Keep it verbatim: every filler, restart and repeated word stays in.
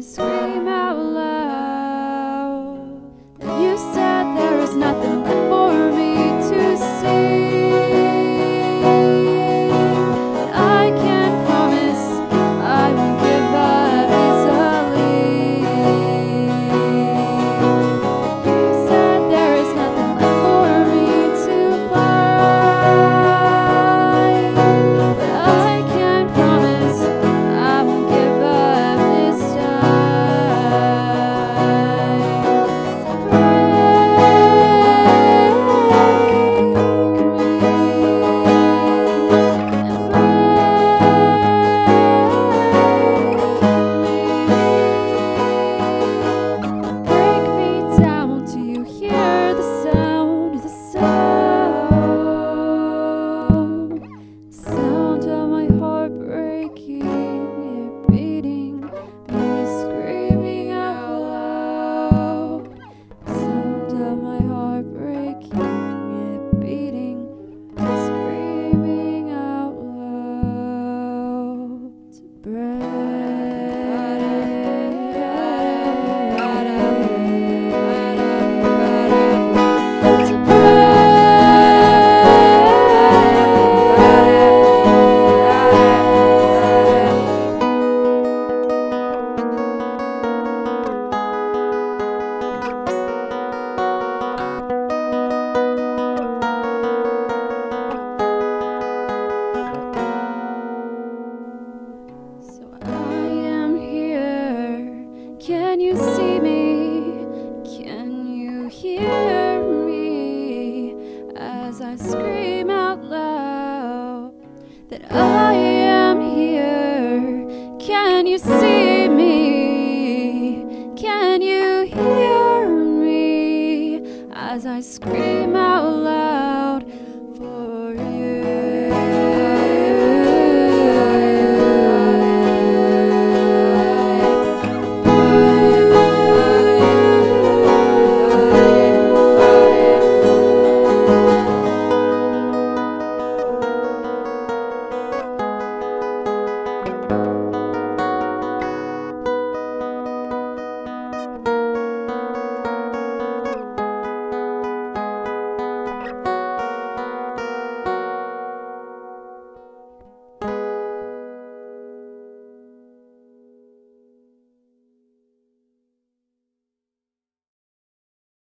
scream out loud that you said there is nothing left for me to see. But I can't promise I won't give up easily. You said there is nothing left for me to fight, but I can't promise I won't give up this time. Break me down till you hear the sound, the sound, the sound of my heart breaking, it beating, me screaming out loud. The sound of my heart breaking, it beating, me screaming out loud. To So I am here. Can you see me? Can you hear me as I scream out loud that I am here? Can you see me? Can you hear me as I scream out loud?